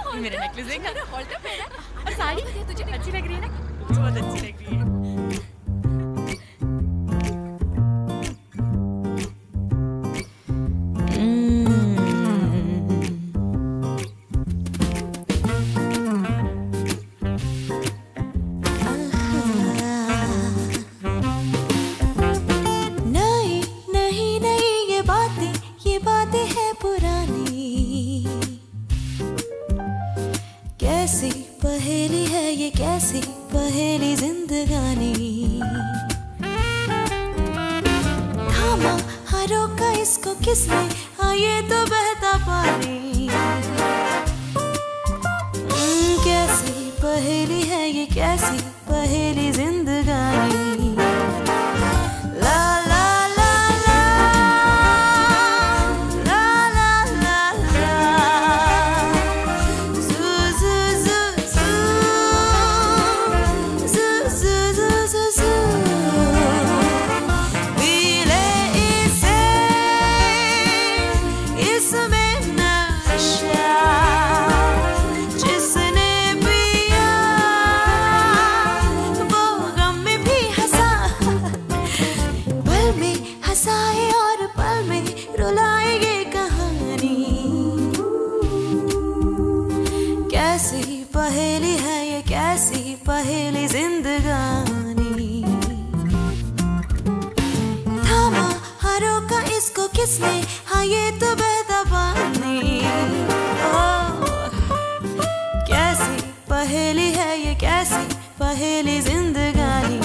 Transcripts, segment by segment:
मेरा नेकलेस देखा, हॉल्टर पहना और साड़ी तुझे अच्छी लग रही है ना? बहुत अच्छी लग रही है। ये बातें हैं पुरानी, कैसी पहेली है ये, कैसी पहेली जिंदगानी। थामा हारों का इसको किसने, हाँ ये तो बहता पानी। कैसी पहेली है ये, कैसी पहेली जिंदगानी। और पल में रुलाएगी कहानी। कैसी पहेली है ये, कैसी पहेली जिंदगानी। थामा हारों का इसको किसने, हाँ ये तो बहता पानी। कैसी पहेली है ये, कैसी पहेली जिंदगानी।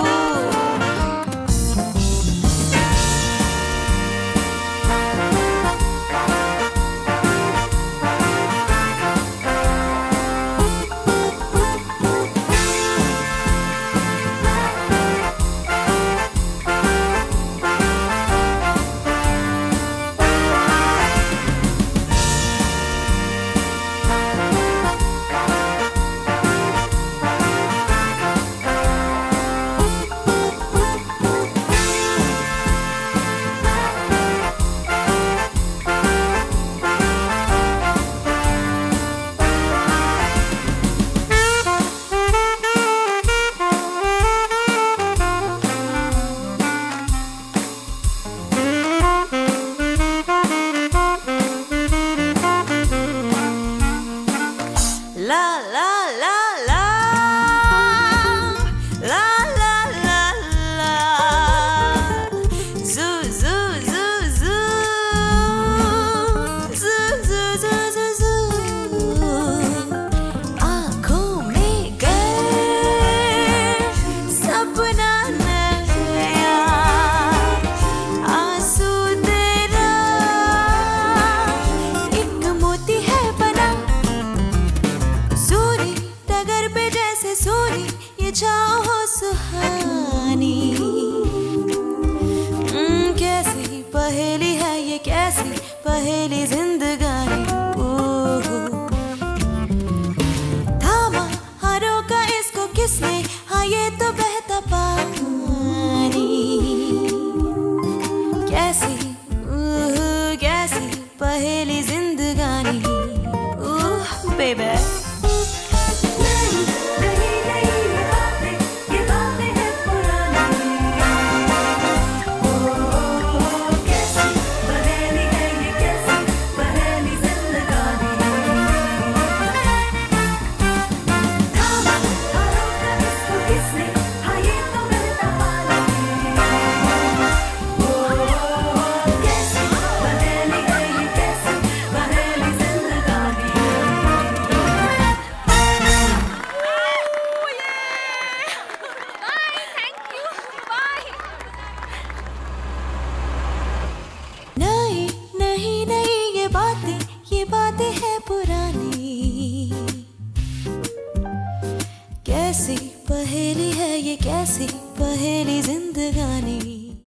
La la la la la la la la zoo zoo zoo zoo zoo zoo zoo zoo आँखों में गए सपना नया, आंसू तेरा एक मोती है बना। सूरी टगर पे जैसे सूरी ये छाँव हो सुहानी। कैसी पहेली है ये, कैसी पहेली जिंदगानी। थामा हारों का इसको किसने, हाँ ये तो बहता पानी। कैसी कैसी पहेली जिंदगानी। बेबे